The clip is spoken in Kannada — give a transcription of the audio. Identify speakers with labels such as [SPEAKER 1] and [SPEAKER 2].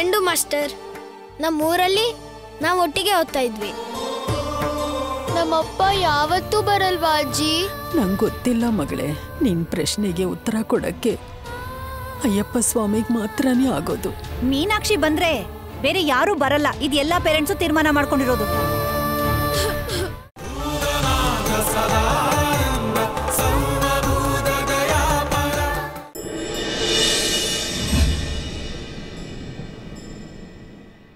[SPEAKER 1] Friend master. ನಮ್ಮೂರಲ್ಲಿ ನಾವು ಒಟ್ಟಿಗೆ ಓದ್ತಾ ಇದ್ವಿ.
[SPEAKER 2] ನಮ್ಮಪ್ಪ ಯಾವತ್ತೂ ಬರಲ್ವಾ ಅಜ್ಜಿ?
[SPEAKER 3] ನಂಗೆ ಗೊತ್ತಿಲ್ಲ ಮಗಳೇ. ನಿನ್ ಪ್ರಶ್ನೆಗೆ ಉತ್ತರ ಕೊಡಕ್ಕೆ ಅಯ್ಯಪ್ಪ ಸ್ವಾಮಿಗೆ ಮಾತ್ರನೇ ಆಗೋದು.
[SPEAKER 4] ಮೀನಾಕ್ಷಿ ಬಂದ್ರೆ ಬೇರೆ ಯಾರೂ ಬರಲ್ಲ. ಇದು ಎಲ್ಲಾ ಪೇರೆಂಟ್ಸು ತೀರ್ಮಾನ ಮಾಡ್ಕೊಂಡಿರೋದು.